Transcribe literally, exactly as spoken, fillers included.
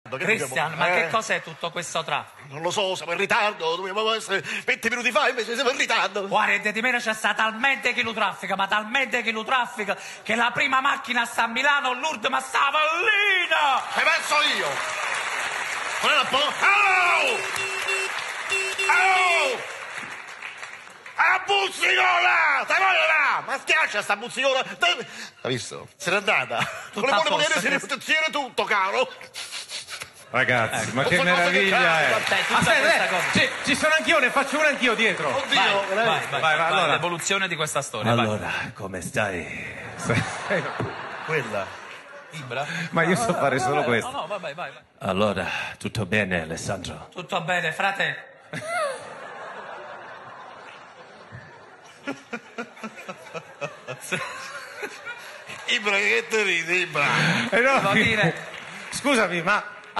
Cristian, ma eh. che cos'è tutto questo traffico? Non lo so, siamo in ritardo, dovevamo essere venti minuti fa, invece siamo in ritardo. Guarda, di meno c'è sta talmente chilotraffica, ma talmente chilotraffica, che la prima macchina sta a Milano, l'ultima sta a Pallina! Ci penso io! Non è un po'? Oh! Oh! La buzzicola! Stai là! Ma schiaccia sta buzzicola! Hai visto? Se n'è andata. Con le buone monete si riprotezione tutto, caro. Ragazzi, ecco. ma che meraviglia è! Aspetta, eh, ci, ci sono anch'io, ne faccio una anch'io dietro. Oddio, vai, vai, vai, vai, vai, vai, allora. l'evoluzione di questa storia. Allora, vai. Come stai? Quella. Ibra? Ma io so fare solo questo. No, no, vai, vai, vai. Allora, tutto bene, Alessandro? Tutto bene, frate. Ibra, che te ridi, Ibra? Eh no, Devo dire... Scusami, ma